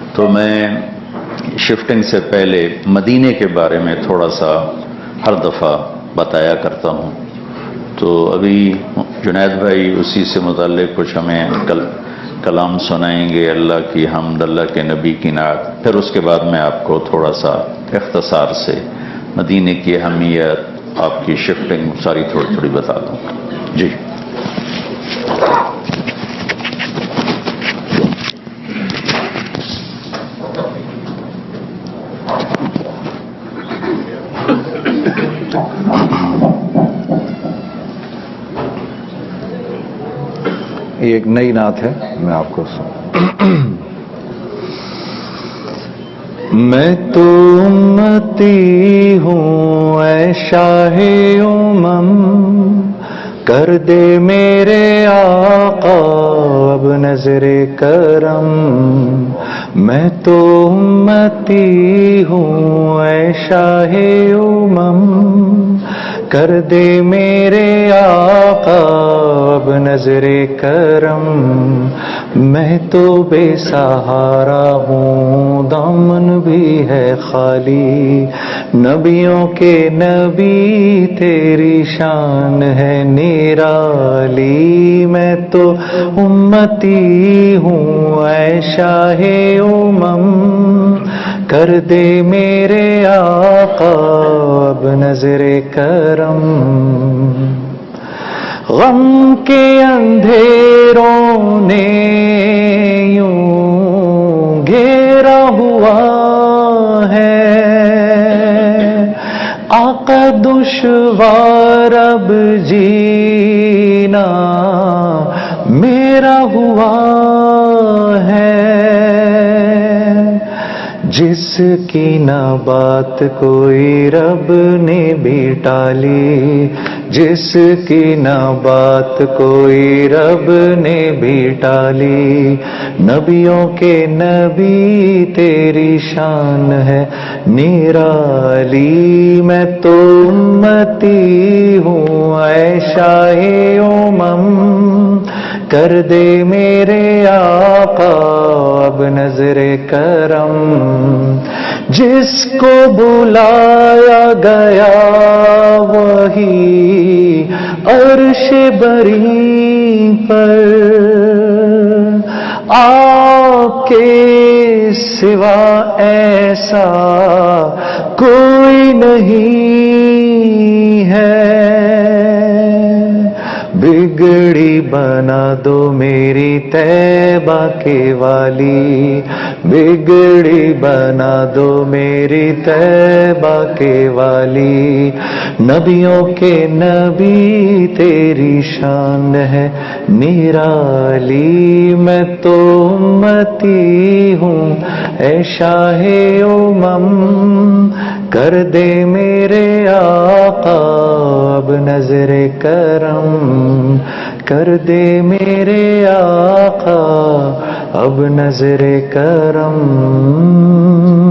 تو میں شفٹنگ سے پہلے مدینے کے بارے میں تھوڑا سا ہر دفعہ بتایا کرتا ہوں، تو ابھی جنید بھائی اسی سے متعلق کچھ ہمیں کلام سنائیں گے، اللہ کی حمد، اللہ کے نبی کی نعت، پھر اس کے بعد میں آپ کو تھوڑا سا اختصار سے مدینے کی اہمیت، آپ کی شفٹنگ ساری تھوڑی تھوڑی بتا دوں گا۔ جی یہ ایک نئی نعت ہے، میں آپ کو میں تو امتی ہوں اے شاہ امم، کر دے میرے آقا اب نظر کرم، میں تو امتی ہوں اے شاہ امم، کر دے میرے آقا اب نظر کرم، میں تو بے سہارا ہوں، دامن بھی ہے خالی، نبیوں کے نبی تیری شان ہے نرالی، میں تو امتی ہوں اے شاہ امم، کر دے میرے آقا اب نظر کرم، غم کے اندھیروں نے یوں گھیرا ہوا ہے، آقا دشوار اب جینا میرا ہوا ہے، جس کی نہ بات کوئی رب نے بھی ٹالی، جس کی نہ بات کوئی رب نے بھی ٹالی، نبیوں کے نبی تیری شان ہے نرالی، میں تو امتی ہوں اے شاہ امم، کر دے میرے آقا اب نظر کرم، جس کو بلایا گیا وہی عرش بری پر، آپ کے سوا ایسا کوئی نہیں ہے، بگڑی بنا دو میری طیبہ کے والی، بگڑی بنا دو میری طیبہ کے والی، نبیوں کے نبی تیری شان ہے نرالی، میں تو امتی ہوں اے شاہ امم، کر دے میرے آقا اب نظر کرم، کر دے میرے آقا اب نظر کرم۔